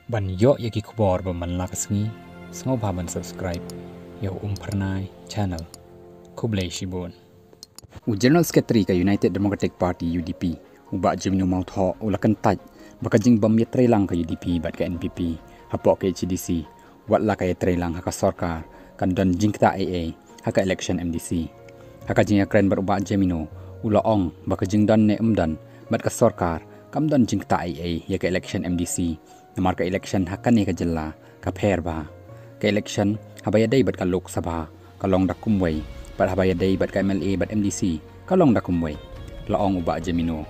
Ban yo yaki kubor baman lakasngi, sengo baban subscribe, yo pernai channel, kublai shibon. General Secretary ka United Democratic Party UDP, ubak jimno mautho ulakan taj, bakajing bam ya trelang ka UDP bat ka NPP, hapok ka HDC, wat la ka ya trelang haka sorkar, kan don jingta AA, haka election MDC. Haka jing ya kren bat ubak jimino, ula ong bakajing don ne bat ka sorkar, kam don jingta AA ya ka election MDC. Namar ka election hakani ka jilla ka pher ba ka election habaya day bat ka Lok Sabha ka long dakumway bat habaya day bat ka MLA bat MDC ka long dakumway laong uba jemino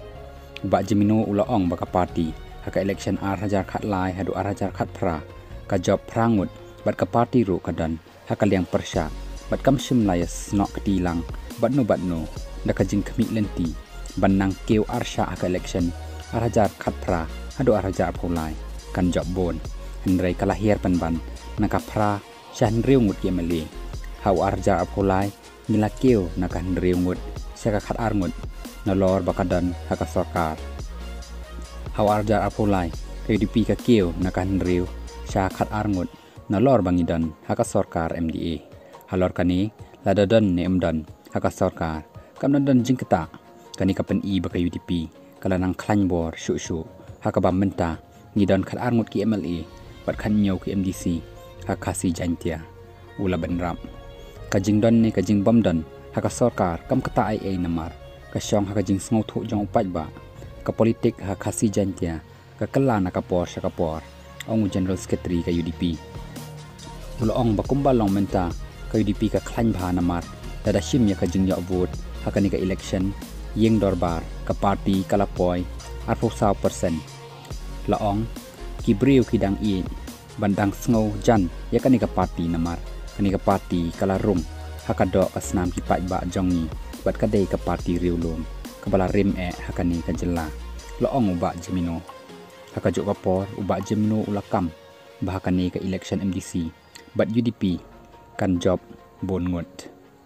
ulaong baka party haka election hajar khat lai hadu hajar khat pra ka job prangut bat ka party ru kadan haka liang persya bat kam sim layas nok ketilang bat no da ka jing kami lenti banang keu arsha haka election hajar khat pra hadu hajar pulai kan job bon hendrai kalahir penban nakapra shan riungut yemeli hau arja apolai milakeu nakan riungut saka khat arngut nolor bakadan haka sorkar hau arja apolai KDP ka keu nakan riu sha khat arngut nolor bangidan haka sorkar MDA halor kani ladadan ne emdan haka sorkar kamnadan jingkata kani kapen I baka UDP kalanang klanbor shu haka bamenta Ngidan khat arngut ki MLA bat khan nyau ki MDC ha khasi jantia ula benram kajing don ne kajing bomdan ha ka sarkar kam kata IA namar ka syong ha kajing sngo thu jong upat ba ka politik ha khasi jantia ka kala na ka por sha ka por ong General Secretary ka UDP ula ong bakumbal long menta ka UDP ka khlan bha namar dada shim ya kajing ya vote ha kani ka election yeng dorbar ka party kalapoy 40% laong kibriu kidang I bandang sngo jan ya kanika party namar kanika party kalarung hakado kasnam kipat ba jongi bat kadai ka party riulum kabala rim hakani ka jella laong uba jemino hakajo kapor uba jemino ulakam bahakani ka election MDC bat UDP kan job bonngut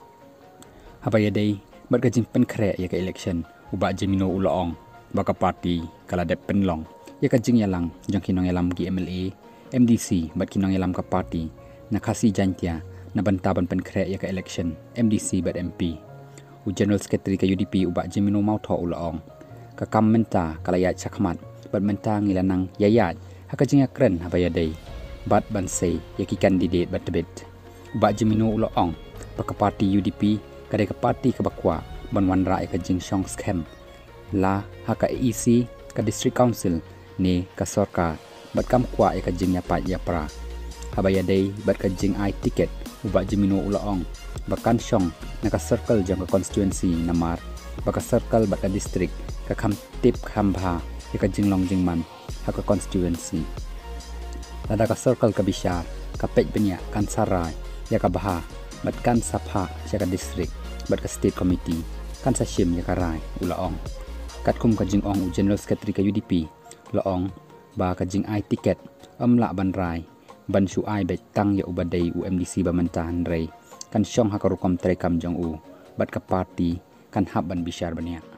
habaya dai bat kajing penkre ya ka election uba jemino ulaong baka party kala dep penlong ya kajing yalang jang kinong yalam ki MLA MDC bat kinong yalam ka party na khasi jantia na bantaban penkre ya ka election MDC bat MP General Secretary ka UDP uba jemino mautho ulaong ka kamenta kalayat sakmat bat menta ngilanang yayat hakajing ya kren habaya day bat bansay ya ki candidate bat debit uba jemino ulaong baka party UDP kadai ka party ka bakwa banwan ra ya kajing shong scam la haka EC ka district council ni ka sorkar bat kam kwa ka jing yapat ya pra habaya day bat ka jing I ticket uba jemino ulaong bakan syong naka circle jang ka constituency namar baka circle bat ka district ka kham tip khambha ya ka jing long jing man haka constituency lada ka circle ka bishar ka pej benya kan sarai ya ka baha bat kan sapha ya ka district bat ka state committee kan sa shim ya ka rai ulaong katkum ka jing ong General Secretary ka UDP laong ba kajing I ticket amla banrai ban shu ai bet tang ya ubadai UMDC bamantahan rai kan syong hakarukom trekam jong u bat ka party kan hab ban bishar bania